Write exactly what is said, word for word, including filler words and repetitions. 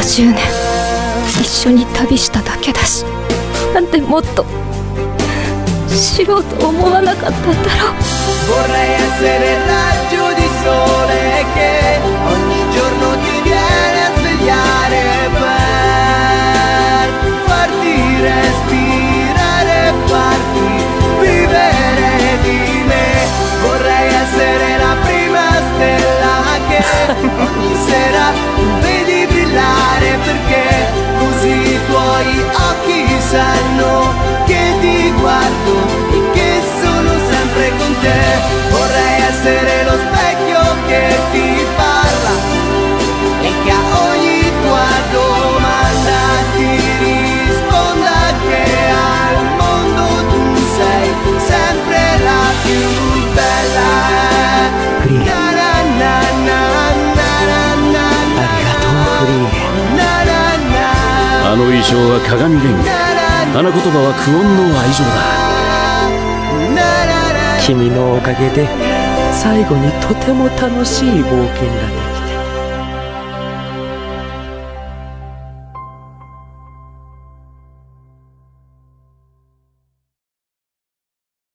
じゅうねん一緒に旅しただけだし、なんでもっと知ろうと思わなかったんだろう。 Vorrei essere il raggio di sole che ogni giorno ti viene a svegliare per farti respirare e farti vivere di me. Vorrei essere la prima stella che ogni sera vedi brillare, perché così i tuoi occhi sanno che ti guardo e che sono sempre con te. Vorrei essere lo specchio che ti parla e che a ogni tua domanda ti risponda che al mondo tu sei sempre la più bella. Frieren. Arigato, Frieren. あの衣装は鏡レンゲ、花言葉は久遠の愛情だ。 君のおかげで最後にとても楽しい冒険ができた。